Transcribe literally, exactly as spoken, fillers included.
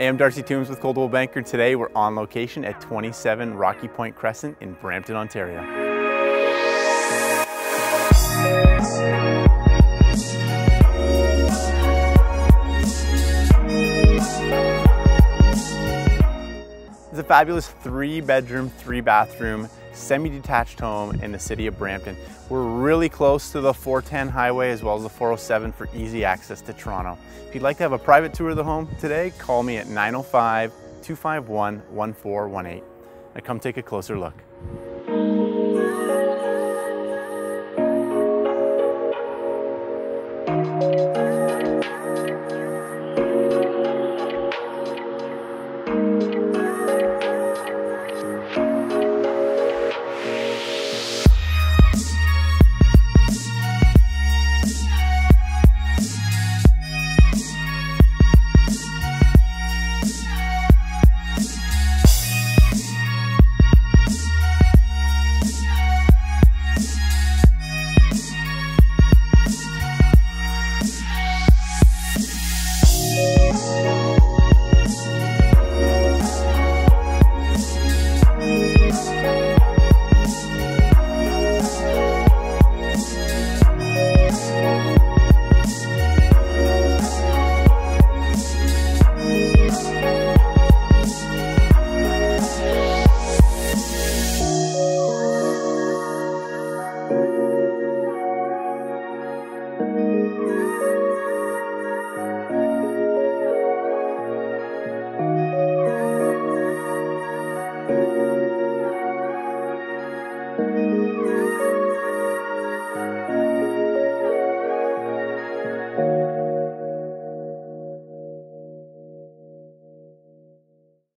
Hey, I'm Darcy Toombs with Coldwell Banker. Today we're on location at twenty-seven Rocky Point Crescent in Brampton, Ontario. It's a fabulous three bedroom, three bathroom, semi-detached home in the city of Brampton. We're really close to the four ten highway as well as the four oh seven for easy access to Toronto. If you'd like to have a private tour of the home today, call me at nine oh five, two five one, one four one eight. Now come take a closer look.